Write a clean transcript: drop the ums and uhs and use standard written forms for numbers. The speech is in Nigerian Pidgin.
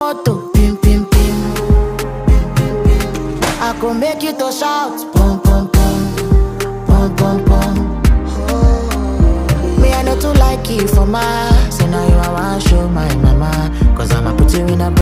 Auto, pim pim pim. I go make you to shout, pum pum pum.